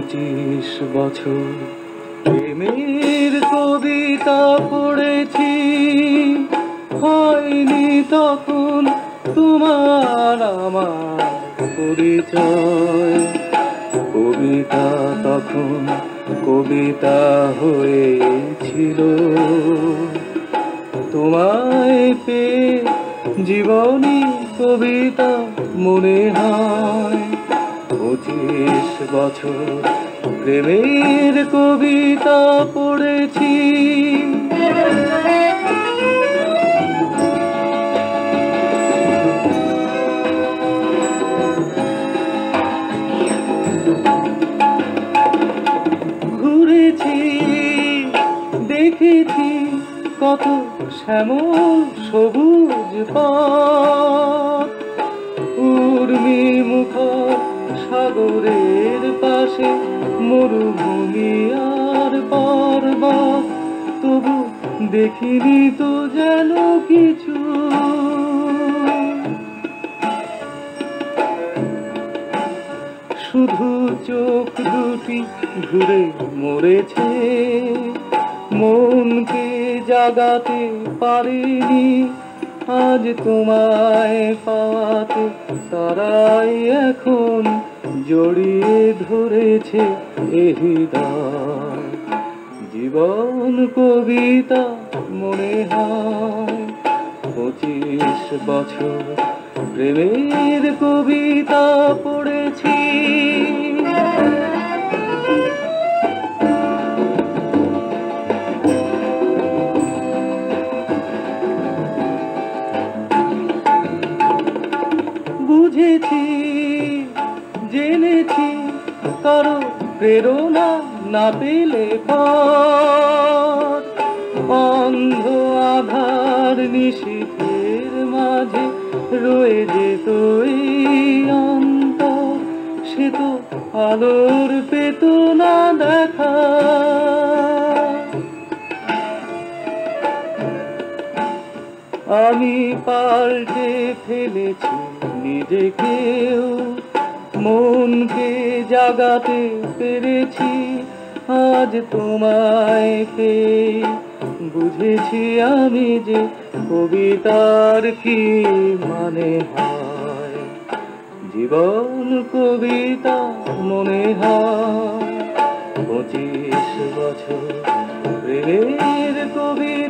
25 বছর প্রেমের কবিতা পড়েছি, হয়নি তখন তোমার আমার পরিচয়। কবিতা তখন কবিতা হয়েছিল, তোমায় পেয়ে জীবনী কবিতা মনে হয়। 25 বছর প্রেমের কবিতা পড়েছি। ঘুরেছি, দেখেছি কত শ্যামল সবুজ পথ, উর্মি মুখর সাগরের পাশে মরুভূমি আর পর্বত। তবু দেখিনি তো যেন কিছু, শুধু চোখ দুটি ঘুরে মরেছে, মনকে জাগাতে পারিনি। আজ তোমায় পাওয়াতে তারাই এখন জড়িয়ে ধরেছে এ হৃদয়। জীবন কবিতা মনে হয়। 25 বছর প্রেমের কবিতা পড়েছি। বুঝেছি, জেনেছি কারো প্রেরণা না পেলে পথ, অন্ধ আধার নিশীথের মাঝে রয়ে যেত এই অন্তর। সে তো আলোর পেত না দেখা, আমি পাল্টে ফেলেছি নিজেকেও, মনকে জাগাতে পেরেছি। আজ তোমায় পেয়ে বুঝেছি আমি যে কবিতার কি মানে হয়। জীবন কবিতা মনে হয়। 25 বছর প্রেমের কবিতা।